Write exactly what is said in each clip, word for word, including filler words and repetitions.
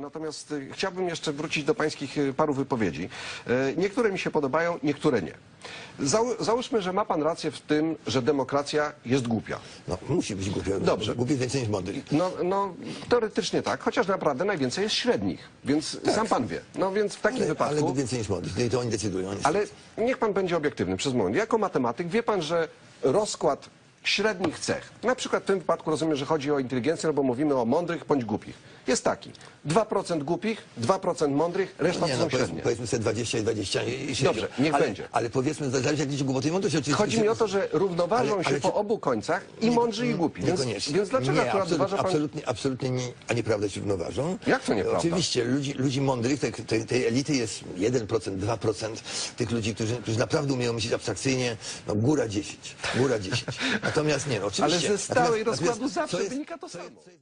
natomiast y, chciałbym jeszcze wrócić do pańskich y, paru wypowiedzi. Y, niektóre mi się podobają, niektóre nie. Zał, załóżmy, że ma pan rację w tym, że demokracja jest głupia. No, musi być głupia. Dobrze. Głupie więcej niż mądrych. No, no, teoretycznie tak, chociaż naprawdę najwięcej jest średnich, więc Tak. sam pan wie. No więc w takim Ale, wypadku... ale więcej niż mądrych. No i to oni decydują. Niestety. Ale niech pan będzie obiektywny przez moment. Jako matematyk wie pan, że rozkład średnich cech, na przykład w tym wypadku rozumiem, że chodzi o inteligencję, no bo mówimy o mądrych bądź głupich, jest taki. dwa procent głupich, dwa procent mądrych, reszta No nie, to no, są powiedzmy, średnie. powiedzmy sobie dwadzieścia i dwadzieścia i średnio. Dobrze, niech ale, będzie. Ale powiedzmy, zależy jak liczy głupotę i mądrość. Oczywiście. Chodzi mi o to, że równoważą Ale- się ale po czy- obu końcach i mądrzy i głupi. Więc, Niekoniecznie. więc dlaczego nie, akurat absolut, uważa pan... absolutnie, absolutnie nie, a nieprawda się równoważą. Jak to nieprawda? Oczywiście ludzi, ludzi mądrych, tej, tej, tej elity jest jeden procent, dwa procent tych ludzi, którzy, którzy naprawdę umieją myśleć abstrakcyjnie, no góra dziesięć. Góra dziesięć. Natomiast nie, no oczywiście. Ale ze stałej natomiast- rozkładu natomiast zawsze co jest- wynika to co jest- samo. co jest-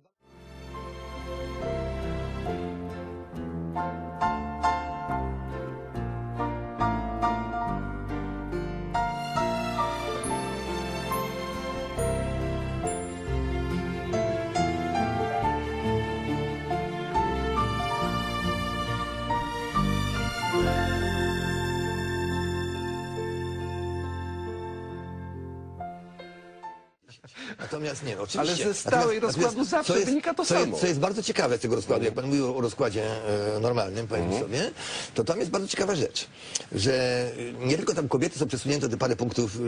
Natomiast nie, no, oczywiście. Ale ze stałej Natomiast- rozkładu natomiast zawsze co jest- wynika to co jest, samo. Co jest bardzo ciekawe z tego rozkładu, jak pan mówił o rozkładzie e, normalnym, powiem Mhm. sobie, to tam jest bardzo ciekawa rzecz, że nie tylko tam kobiety są przesunięte te parę punktów e,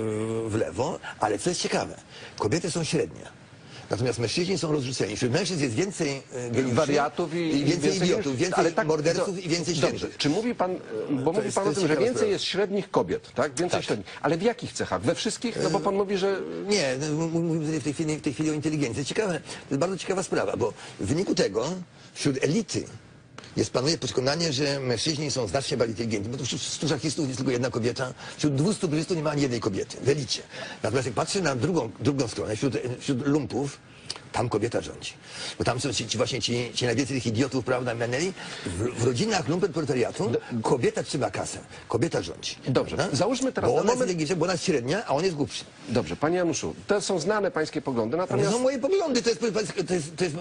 w lewo, ale co jest ciekawe, kobiety są średnie. Natomiast mężczyźni są rozrzuceni. Wśród mężczyzn jest więcej e, geniuszy, Wariatów i, i więcej idiotów, więcej ale tak, morderców do- i więcej Dobrze, świętych. czy mówi pan, bo mówi jest- pan to o jest tym, że ciekawa więcej sprawa. jest średnich kobiet, tak? Więcej Tak. średnich. Ale w jakich cechach? We wszystkich? No bo pan mówi, że... Nie, no, m- mówimy w tej chwili, w tej chwili o inteligencji. Ciekawe, to jest bardzo ciekawa sprawa, bo w wyniku tego wśród elity jest panuje przekonanie, że mężczyźni są znacznie bardziej inteligentni, bo to wśród stu szachistów jest tylko jedna kobieta, wśród dwustu brystów nie ma ani jednej kobiety, w elicie. Natomiast jak patrzę na drugą, drugą stronę, wśród, wśród lumpów, tam kobieta rządzi. Bo tam są ci, ci właśnie ci, ci najwięcej tych idiotów, prawda, meneli. W, w rodzinach lumpenproletariatu kobieta trzyma kasę, kobieta rządzi. Dobrze, prawda? zauważmy teraz bo na ona jest moment- inteligentna, bo ona jest średnia, a on jest głupszy. Dobrze, panie Januszu, to są znane pańskie poglądy, To natomiast... są moje poglądy, to jest, to jest, to jest, to jest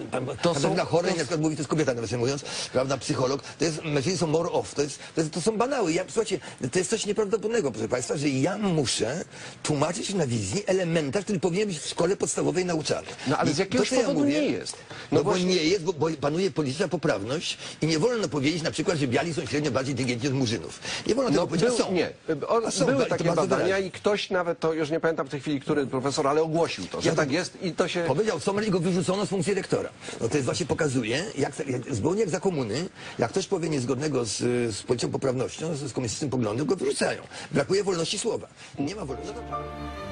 To to są- są, chorej, to- na przykład mówi, to jest kobieta, nawiasem mówiąc, prawda, psycholog, to jest, mężczyźni są more off, to, jest, to, jest, to są banały. Ja, słuchajcie, to jest coś nieprawdopodobnego, proszę państwa, że ja muszę tłumaczyć na wizji elementarz, który powinien być w szkole podstawowej nauczany. No ale I z jakiegoś to, co ja powodu mówię, nie jest. No, No bo właśnie- nie jest, bo, bo panuje polityczna poprawność i nie wolno powiedzieć na przykład, że biali są średnio bardziej inteligentni od murzynów. Nie wolno tego No, powiedzieć, był, a są. nie, o, A są, były to takie bardzo badania wyraźnie. i ktoś nawet, to już nie pamiętam w tej chwili, który profesor, ale ogłosił to, że Ja to- tak jest i to się... Powiedział Sommer i go wyrzucono z funkcji rektora. No to jest właśnie pokazuje, jak, jak zupełnie jak za komuny, jak ktoś powie niezgodnego z, z polityką poprawnością, z, z komunistycznym poglądem, go wyrzucają. Brakuje wolności słowa. Nie ma wolności. No to...